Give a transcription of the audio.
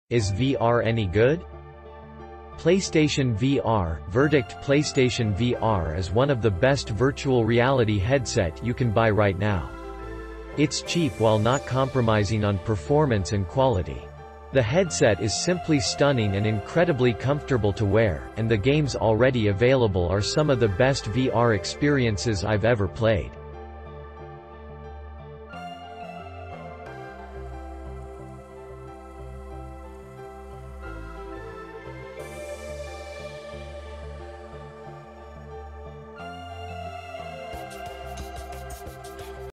Is VR any good? PlayStation VR, verdict. PlayStation VR is one of the best virtual reality headset you can buy right now. It's cheap while not compromising on performance and quality. The headset is simply stunning and incredibly comfortable to wear, and the games already available are some of the best VR experiences I've ever played.